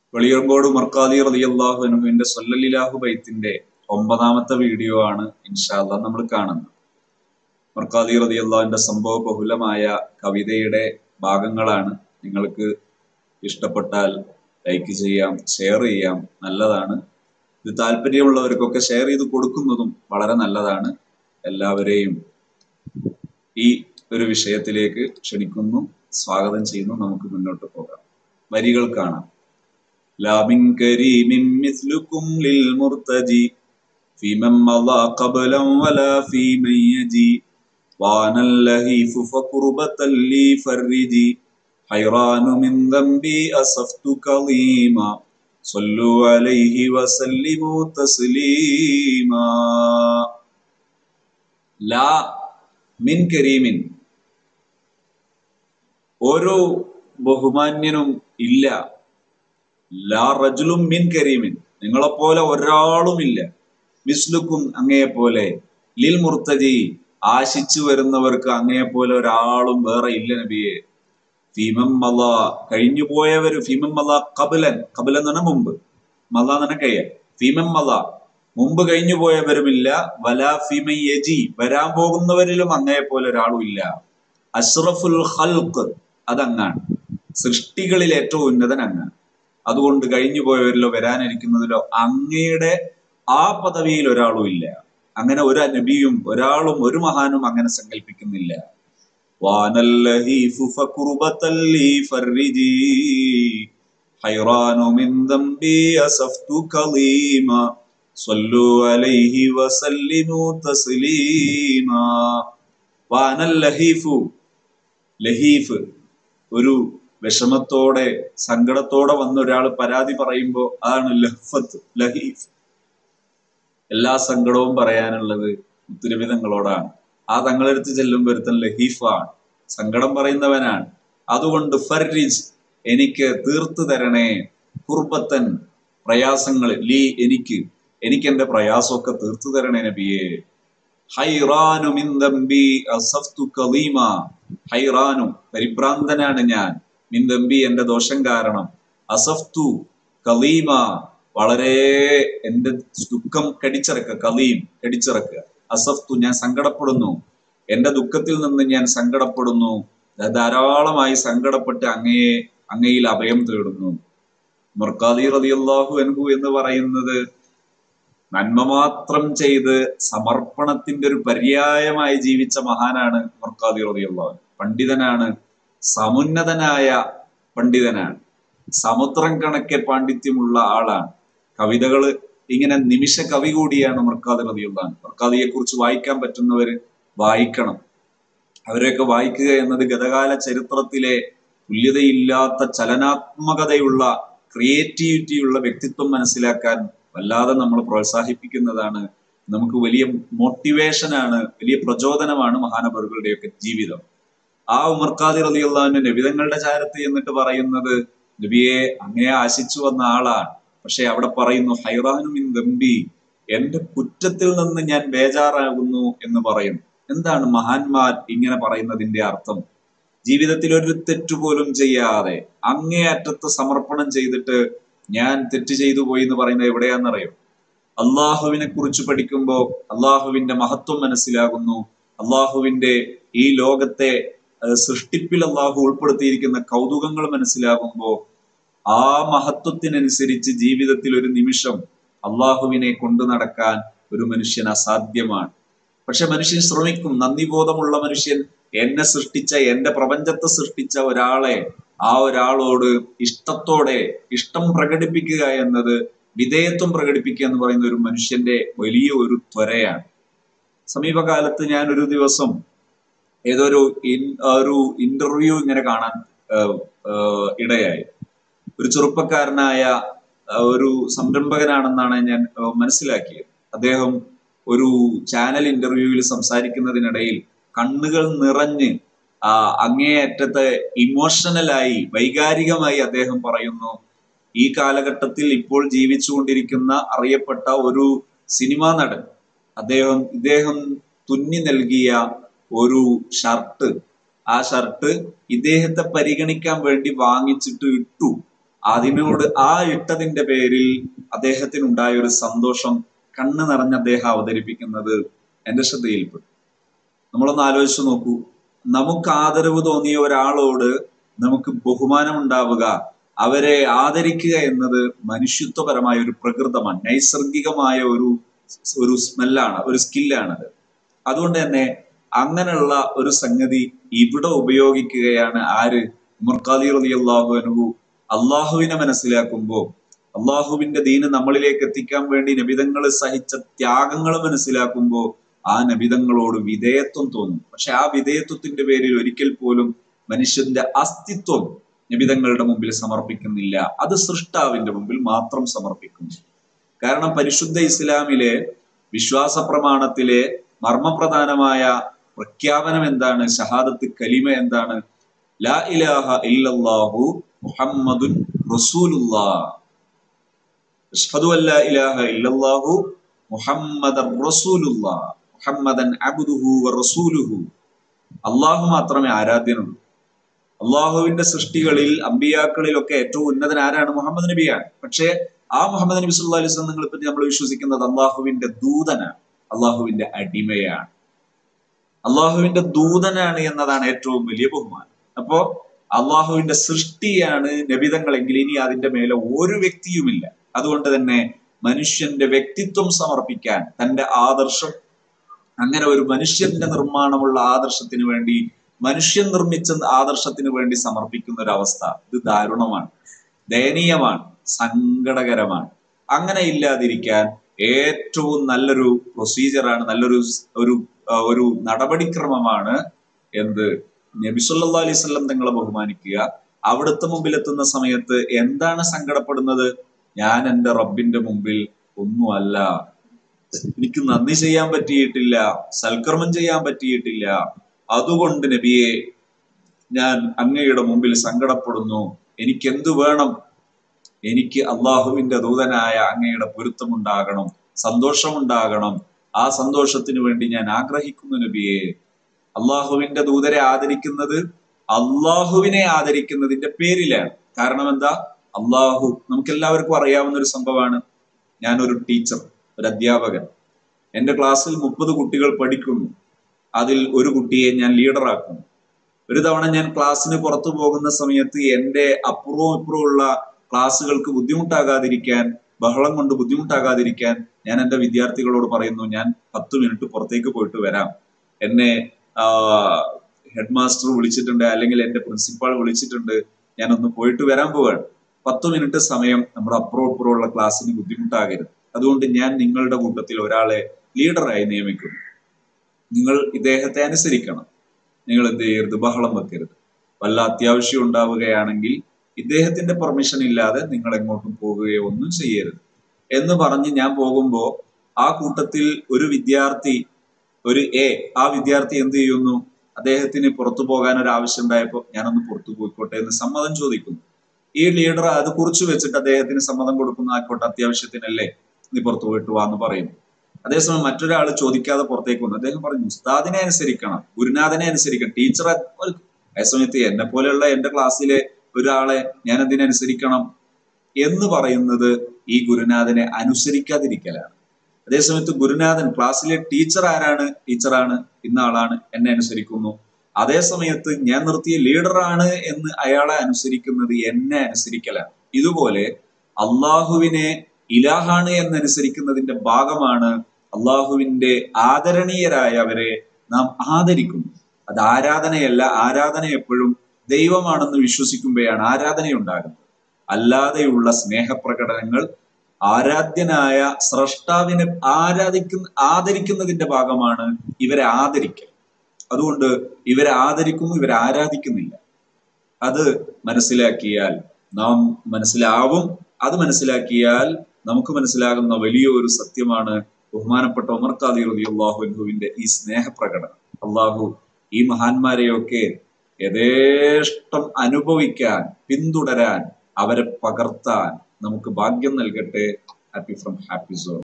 വെളിയങ്കോട് മർക്കാദി റളിയല്ലാഹു അൻഹുവിന്റെ സ്വല്ലല്ലാഹു ബൈത്തിന്റെ 9ാമത്തെ വീഡിയോ ആണ് ഇൻഷാ അല്ലാഹ് നമ്മൾ കാണുന്നത്. മർക്കാദി റളിയല്ലാഹുവിന്റെ സംഭവ ബഹുലമായ കവിതയുടെ ഭാഗങ്ങളാണ്. നിങ്ങൾക്ക് ഇഷ്ടപ്പെട്ടാൽ ലൈക്ക് ചെയ്യാം, ഷെയർ ചെയ്യാം, നല്ലതാണ്. ഇത് താല്പര്യമുള്ളവർക്കൊക്കെ ഷെയർ ചെയ്ത് കൊടുക്കുന്നതും വളരെ നല്ലതാണ്. എല്ലാവരെയും ഈ ഒരു വിഷയത്തിലേക്ക് ക്ഷണിക്കുന്നു, സ്വാഗതം ചെയ്യുന്നു. നമുക്ക് മുന്നോട്ട് പോകാം. വരികൾ കാണാം. لا من كريم مثلكم للمرتجي في من مضى قبلا ولا في من يجي وانا اللهيف فقربة لي فرجي حيران من ذنبي أسفت كظيما صلوا عليه وسلموا تسليما لا من كريم ഓരോ ബഹുമാന്യനും ഇല്ല. ലാ റജുലും മിൻ കരീമിൻ, നിങ്ങളെപ്പോലെ ഒരാളുമില്ല. മിസ്ലുക്കും, അങ്ങയെപ്പോലെ. ലിൽ മുർത്തജി, ആശിച്ചു വരുന്നവർക്ക് അങ്ങയെപ്പോലെ ഒരാളും വേറെ ഇല്ല നബിയെ. ഫീമം മല, കഴിഞ്ഞു പോയവര്. ഫീമം മല കബലൻ, കബലൻ എന്ന് പറഞ്ഞാൽ മുമ്പ്, മല എന്ന് പറഞ്ഞാൽ കഴിയ. ഫീമം മല, മുമ്പ് കഴിഞ്ഞു പോയവരുമില്ല. വലാ ഫീമൻ യജി, വരാൻ പോകുന്നവരിലും അങ്ങയെപ്പോലെ ഒരാളും ഇല്ല. അഷ്റഫുൽ ഖൽഖ്, അതങ്ങാണ്. സൃഷ്ടികളിൽ ഏറ്റവും ഉന്നതൻ അങ്ങാണ്. അതുകൊണ്ട് കഴിഞ്ഞു പോയവരിലോ വരാനിരിക്കുന്നതിലോ അങ്ങയുടെ ആ പദവിയിൽ ഒരാളും ഇല്ല. അങ്ങനെ ഒരു നബിയും ഒരാളും ഒരു മഹാനും അങ്ങനെ സങ്കല്പിക്കുന്നില്ല. ഒരു വിഷമത്തോടെ സങ്കടത്തോടെ വന്ന ഒരാൾ പരാതി പറയുമ്പോൾ അതാണ് ലഹ്ഫത്ത്, ലഹീഫ്. എല്ലാ സങ്കടവും പറയാനുള്ളത് മുത്തുനബി തങ്ങളോടാണ്. ആ തങ്ങളെടുത്ത് ചെല്ലുമ്പോൾ ഒരുത്തൻ ലഹീഫാണ്, സങ്കടം പറയുന്നവനാണ്. അതുകൊണ്ട് ഫർരിജ്, എനിക്ക് തീർത്തു തരണേ. കുർബത്തൻ, പ്രയാസങ്ങൾ. ലീ, എനിക്ക് എന്റെ പ്രയാസമൊക്കെ തീർത്തു തരണേ നബിയെ. ഹൈറാനു മിൻ ദംബി അസഫ്തു കദീമ, ഹൈറാനു, പരിഭ്രാന്തനാണ് ഞാൻ. മിൻ ദംബി, എന്റെ ദോഷം കാരണം. അസഫ്തു കലീമ, വളരെ എന്റെ ദുഃഖം കടിച്ചിറക്കുക. കലീം, കടിച്ചിറക്കുക. അസഫ്തു, ഞാൻ സങ്കടപ്പെടുന്നു. എന്റെ ദുഃഖത്തിൽ നിന്ന് ഞാൻ സങ്കടപ്പെടുന്നു. ധാരാളമായി സങ്കടപ്പെട്ട് അങ്ങയിൽ അഭയം തേടുന്നു. മർക്കാദി റളിയല്ലാഹു അൻഹു എന്ന് പറയുന്നത് നന്മ മാത്രം ചെയ്ത് സമർപ്പണത്തിന്റെ ഒരു പര്യായമായി ജീവിച്ച മഹാനാണ് മർക്കാദി റളിയല്ലാഹു. പണ്ഡിതനാണ്, സമുന്നതനായ പണ്ഡിതനാണ്, സമുദ്രം കണക്കെ പാണ്ഡിത്യമുള്ള ആളാണ്. കവിതകള് ഇങ്ങനെ നിമിഷ കവി കൂടിയാണ് മർക്കാദി റളിയല്ലാഹു. മർക്കാദിയെ കുറിച്ച് വായിക്കാൻ പറ്റുന്നവര് വായിക്കണം. അവരെയൊക്കെ വായിക്കുക എന്നത് ഗതകാല ചരിത്രത്തിലെ തുല്യതയില്ലാത്ത ചലനാത്മകതയുള്ള ക്രിയേറ്റിവിറ്റിയുള്ള വ്യക്തിത്വം മനസ്സിലാക്കാൻ വല്ലാതെ നമ്മൾ പ്രോത്സാഹിപ്പിക്കുന്നതാണ്. നമുക്ക് വലിയ മോട്ടിവേഷനാണ്, വലിയ പ്രചോദനമാണ് മഹാനവറുകളുടെയൊക്കെ ജീവിതം. ആ ഉമർ ഖാദി റളിയല്ലാഹു നബിതങ്ങളുടെ ചാരത്ത് എന്നിട്ട് പറയുന്നത്, നബിയെ അങ്ങയെ ആശിച്ചു വന്ന ആളാണ്. പക്ഷെ അവിടെ പറയുന്നു ഹൈറാനു മിൻ ദംബി, എന്റെ കുറ്റത്തിൽ നിന്ന് ഞാൻ ബേജാറാകുന്നു എന്ന് പറയുന്നു. എന്താണ് മഹാന്മാർ ഇങ്ങനെ പറയുന്നതിന്റെ അർത്ഥം? ജീവിതത്തിൽ ഒരു തെറ്റുപോലും ചെയ്യാതെ അങ്ങേയറ്റത്ത് സമർപ്പണം ചെയ്തിട്ട് ഞാൻ തെറ്റ് ചെയ്തു പോയി എന്ന് പറയുന്നത് എവിടെയാണെന്നറിയോ? അള്ളാഹുവിനെ കുറിച്ച് പഠിക്കുമ്പോൾ അള്ളാഹുവിന്റെ മഹത്വം മനസ്സിലാകുന്നു. അള്ളാഹുവിന്റെ ഈ ലോകത്തെ സൃഷ്ടിപ്പിൽ അള്ളാഹു ഉൾപ്പെടുത്തിയിരിക്കുന്ന കൗതുകങ്ങൾ മനസ്സിലാകുമ്പോൾ ആ മഹത്വത്തിനനുസരിച്ച് ജീവിതത്തിൽ ഒരു നിമിഷം അള്ളാഹുവിനെ കൊണ്ടു നടക്കാൻ ഒരു മനുഷ്യൻ അസാധ്യമാണ്. പക്ഷെ മനുഷ്യൻ ശ്രമിക്കും. നന്ദിബോധമുള്ള മനുഷ്യൻ എന്നെ സൃഷ്ടിച്ച, എന്റെ പ്രപഞ്ചത്തെ സൃഷ്ടിച്ച ഒരാളെ, ആ ഒരാളോട് ഇഷ്ടത്തോടെ ഇഷ്ടം പ്രകടിപ്പിക്കുക എന്നത്, വിധേയത്വം പ്രകടിപ്പിക്കുക എന്ന് പറയുന്ന ഒരു മനുഷ്യന്റെ വലിയ ഒരു ത്വരയാണ്. സമീപകാലത്ത് ഞാൻ ഒരു ദിവസം ഏതൊരു ഇന്റർവ്യൂ ഇങ്ങനെ കാണാൻ ഇടയായി. ഒരു ചെറുപ്പക്കാരനായ ഒരു സംരംഭകനാണെന്നാണ് ഞാൻ മനസ്സിലാക്കിയത്. അദ്ദേഹം ഒരു ചാനൽ ഇന്റർവ്യൂവിൽ സംസാരിക്കുന്നതിനിടയിൽ കണ്ണുകൾ നിറഞ്ഞ് അങ്ങേയറ്റത്തെ ഇമോഷണലായി, വൈകാരികമായി അദ്ദേഹം പറയുന്നു, ഈ കാലഘട്ടത്തിൽ ഇപ്പോൾ ജീവിച്ചുകൊണ്ടിരിക്കുന്ന അറിയപ്പെട്ട ഒരു സിനിമാ നടൻ, ഇദ്ദേഹം തുന്നി നൽകിയ ഒരു ഷർട്ട്, ആ ഷർട്ട് ഇദ്ദേഹത്തെ പരിഗണിക്കാൻ വേണ്ടി വാങ്ങിച്ചിട്ട് ഇട്ടു. അതിനോട് ആ ഇട്ടതിന്റെ പേരിൽ അദ്ദേഹത്തിനുണ്ടായ ഒരു സന്തോഷം കണ്ണ് നിറഞ്ഞ് അദ്ദേഹം അവതരിപ്പിക്കുന്നത് എന്റെ ശ്രദ്ധയിൽപ്പെട്ടു. നമ്മളൊന്ന് ആലോചിച്ച് നോക്കൂ. നമുക്ക് ആദരവ് തോന്നിയ ഒരാളോട് നമുക്ക് ബഹുമാനം ഉണ്ടാവുക, അവരെ ആദരിക്കുക എന്നത് മനുഷ്യത്വപരമായ ഒരു പ്രകൃതമാണ്, നൈസർഗികമായ ഒരു സ്മെല്ലാണ്, ഒരു സ്കില്ലാണത്. അതുകൊണ്ട് തന്നെ അങ്ങനെയുള്ള ഒരു സംഗതി ഇവിടെ ഉപയോഗിക്കുകയാണ് ആര്? ഉമർ ഖാദി റളിയല്ലാഹു അൻഹു അള്ളാഹുവിനെ മനസ്സിലാക്കുമ്പോൾ, അള്ളാഹുവിന്റെ ദീന് നമ്മളിലേക്ക് എത്തിക്കാൻ വേണ്ടി നബിതങ്ങൾ സഹിച്ച ത്യാഗങ്ങൾ മനസ്സിലാക്കുമ്പോൾ ആ നബിതങ്ങളോട് വിധേയത്വം തോന്നും. പക്ഷെ ആ വിധേയത്വത്തിന്റെ പേരിൽ ഒരിക്കൽ പോലും മനുഷ്യന്റെ അസ്തിത്വം നബിതങ്ങളുടെ മുമ്പിൽ സമർപ്പിക്കുന്നില്ല, അത് സൃഷ്ടാവിന്റെ മുമ്പിൽ മാത്രം സമർപ്പിക്കുന്നു. കാരണം പരിശുദ്ധ ഇസ്ലാമിലെ വിശ്വാസ പ്രമാണത്തിലെ മർമ്മപ്രധാനമായ പ്രഖ്യാപനം എന്താണ്? ഷഹാദത്ത് കലിമ എന്താണ്? ലാ ഇലാഹ ഇല്ലല്ലാഹു മുഹമ്മദുൻ റസൂലുള്ളാഹ്. അഷ്ഹദു അല്ലാ ഇലാഹ ഇല്ലല്ലാഹു മുഹമ്മദൻ റസൂലുള്ളാഹ്, മുഹമ്മദൻ അബ്ദുഹു വ റസൂലുഹു. അള്ളാഹു മാത്രമേ ആരാധ്യനുള്ളൂ. അള്ളാഹുവിന്റെ സൃഷ്ടികളിൽ അമ്പിയാക്കളിലൊക്കെ ഏറ്റവും ഉന്നതൻ ആരാണ്? മുഹമ്മദ് നബിയാണ്. പക്ഷേ ആ മുഹമ്മദ് നബി സല്ലല്ലാഹു അലൈഹി വസല്ലം പറ്റി നമ്മൾ വിശ്വസിക്കുന്നത് അള്ളാഹുവിന്റെ ദൂതനാണ്, അള്ളാഹുവിന്റെ അടിമയാണ്, അള്ളാഹുവിന്റെ ദൂതനാണ് എന്നതാണ് ഏറ്റവും വലിയ ബഹുമാനം. അപ്പോ അള്ളാഹുവിന്റെ സൃഷ്ടിയാണ് നബിതങ്ങളെങ്കിൽ ഇനി അതിന്റെ മേലെ ഒരു വ്യക്തിയുമില്ല. അതുകൊണ്ട് തന്നെ മനുഷ്യന്റെ വ്യക്തിത്വം സമർപ്പിക്കാൻ, തന്റെ ആദർശം, അങ്ങനെ ഒരു മനുഷ്യന്റെ നിർമ്മാണമുള്ള ആദർശത്തിന് വേണ്ടി, മനുഷ്യൻ നിർമ്മിച്ച ആദർശത്തിന് വേണ്ടി സമർപ്പിക്കുന്ന ഒരു അവസ്ഥ, ഇത് ദാരുണമാണ്, ദയനീയമാണ്, സങ്കടകരമാണ്. അങ്ങനെ ഇല്ലാതിരിക്കാൻ ഏറ്റവും നല്ലൊരു പ്രൊസീജിയറാണ്, നല്ലൊരു ഒരു നടപടിക്രമമാണ് എന്ത്? നബി സല്ലല്ലാഹു അലൈഹി വസല്ലം തങ്ങളെ ബഹുമാനിക്കുക. അവിടുത്തെ മുമ്പിൽ എത്തുന്ന സമയത്ത് എന്താണ് സങ്കടപ്പെടുന്നത്? ഞാൻ എൻ്റെ റബ്ബിന്റെ മുമ്പിൽ ഒന്നുമല്ല, എനിക്ക് നന്ദി ചെയ്യാൻ പറ്റിയിട്ടില്ല, സൽക്കർമ്മം ചെയ്യാൻ പറ്റിയിട്ടില്ല, അതുകൊണ്ട് നബിയെ ഞാൻ അങ്ങയുടെ മുമ്പിൽ സങ്കടപ്പെടുന്നു. എനിക്ക് എന്തു വേണം? എനിക്ക് അള്ളാഹുവിന്റെ ദൂതനായ അങ്ങയുടെ പൊരുത്തമുണ്ടാകണം, സന്തോഷമുണ്ടാകണം. ആ സന്തോഷത്തിന് വേണ്ടി ഞാൻ ആഗ്രഹിക്കുന്നു നബിയെ. അള്ളാഹുവിന്റെ ദൂതരെ ആദരിക്കുന്നത് അള്ളാഹുവിനെ ആദരിക്കുന്നതിന്റെ പേരിലാണ്. കാരണം എന്താ? അള്ളാഹു നമുക്ക് എല്ലാവർക്കും അറിയാവുന്ന ഒരു സംഭവമാണ്. ഞാനൊരു ടീച്ചർ, ഒരു അധ്യാപകൻ, എൻ്റെ ക്ലാസ്സിൽ 30 കുട്ടികൾ പഠിക്കുന്നു. അതിൽ ഒരു കുട്ടിയെ ഞാൻ ലീഡറാക്കുന്നു. ഒരു തവണ ഞാൻ ക്ലാസ്സിന് പുറത്തു പോകുന്ന സമയത്ത് എൻ്റെ അപ്പുറവും ഇപ്പുറവും ഉള്ള ക്ലാസ്സുകൾക്ക് ബുദ്ധിമുട്ടാകാതിരിക്കാൻ, ബഹളം കൊണ്ട് ബുദ്ധിമുട്ടാകാതിരിക്കാൻ ഞാൻ എൻ്റെ വിദ്യാർത്ഥികളോട് പറയുന്നു, ഞാൻ 10 മിനിറ്റ് പുറത്തേക്ക് പോയിട്ട് വരാം. എന്നെ ഹെഡ് മാസ്റ്റർ വിളിച്ചിട്ടുണ്ട്, അല്ലെങ്കിൽ എൻ്റെ പ്രിൻസിപ്പാൾ വിളിച്ചിട്ടുണ്ട്, ഞാനൊന്ന് പോയിട്ട് വരാൻ പോവാണ്. 10 മിനിറ്റ് സമയം നമ്മുടെ അപ്പുറവും ഇപ്പുറമുള്ള ക്ലാസ്സിന് ബുദ്ധിമുട്ടാകരുത്. അതുകൊണ്ട് ഞാൻ നിങ്ങളുടെ കൂട്ടത്തിൽ ഒരാളെ ലീഡറായി നിയമിക്കുന്നു. നിങ്ങൾ ഇദ്ദേഹത്തെ അനുസരിക്കണം. നിങ്ങൾ എന്ത് ചെയ്യരുത്? ബഹളം വെക്കരുത്. വല്ല അത്യാവശ്യം ഉണ്ടാവുകയാണെങ്കിൽ ഇദ്ദേഹത്തിന്റെ പെർമിഷൻ ഇല്ലാതെ നിങ്ങൾ എങ്ങോട്ടും പോകുകയോ ഒന്നും ചെയ്യരുത് എന്ന് പറഞ്ഞ് ഞാൻ പോകുമ്പോ ആ കൂട്ടത്തിൽ ഒരു വിദ്യാർത്ഥി, ഒരു ആ വിദ്യാർത്ഥി എന്ത് ചെയ്യുന്നു? അദ്ദേഹത്തിന് പുറത്തു പോകാൻ ഒരു ആവശ്യം ഉണ്ടായപ്പോൾ ഞാനൊന്ന് പുറത്തു പോയിക്കോട്ടെ എന്ന് സമ്മതം ചോദിക്കുന്നു. ഈ ലീഡർ അത് കുറിച്ച് വെച്ചിട്ട് അദ്ദേഹത്തിന് സമ്മതം കൊടുക്കുന്നു. ആയിക്കോട്ടെ, അത്യാവശ്യത്തിനല്ലേ, നീ പുറത്തു പോയിട്ട് വാന്ന് പറയുന്നു. അതേസമയം മറ്റൊരാൾ ചോദിക്കാതെ പുറത്തേക്ക് വന്നു. അദ്ദേഹം പറഞ്ഞു, ഉസ്താദിനെ അനുസരിക്കണം, ഗുരുനാഥനെ അനുസരിക്കണം, ടീച്ചറെ. അതേസമയത്ത് എന്നെ പോലെയുള്ള എൻ്റെ ക്ലാസ്സിലെ ഒരാളെ ഞാൻ എന്തിനനുസരിക്കണം എന്ന് പറയുന്നത് ഈ ഗുരുനാഥനെ അനുസരിക്കാതിരിക്കലാണ്. അതേസമയത്ത് ഗുരുനാഥൻ, ക്ലാസ്സിലെ ടീച്ചർ ആരാണ്? ടീച്ചറാണ്, ഇന്ന ആളാണ്, എന്നെ അനുസരിക്കുന്നു. അതേ സമയത്ത് ഞാൻ നിർത്തിയ ലീഡറാണ് എന്ന് അയാളെ അനുസരിക്കുന്നത് എന്നെ അനുസരിക്കലാണ്. ഇതുപോലെ അള്ളാഹുവിനെ ഇലാഹാണ് എന്നനുസരിക്കുന്നതിന്റെ ഭാഗമാണ് അള്ളാഹുവിന്റെ ആദരണീയരായവരെ നാം ആദരിക്കുന്നു. അത് ആരാധനയല്ല. ആരാധന എപ്പോഴും ദൈവമാണെന്ന് വിശ്വസിക്കുമ്പോഴാണ് ആരാധനയുണ്ടാകുന്നത്. അല്ലാതെയുള്ള സ്നേഹപ്രകടനങ്ങൾ ആരാധ്യനായ സ്രഷ്ടാവിനെ ആദരിക്കുന്നതിന്റെ ഭാഗമാണ് ഇവരെ ആദരിക്കൽ. അതുകൊണ്ട് ഇവരെ ആദരിക്കുന്നു, ഇവരെ ആരാധിക്കുന്നില്ല. അത് മനസ്സിലാക്കിയാൽ നാം മനസ്സിലാവും. അത് മനസ്സിലാക്കിയാൽ നമുക്ക് മനസ്സിലാകുന്ന വലിയൊരു സത്യമാണ് ബഹുമാനപ്പെട്ട ഉമർ ഖാദി റളിയല്ലാഹു അൻഹുവിന്റെ ഈ സ്നേഹപ്രകടനം. അള്ളാഹു ഈ മഹാന്മാരെയൊക്കെ യഥേഷ്ടം അനുഭവിക്കാൻ, പിന്തുടരാൻ, അവരെ പകർത്താൻ നമുക്ക് ഭാഗ്യം നൽകട്ടെ. Happy from happy zone.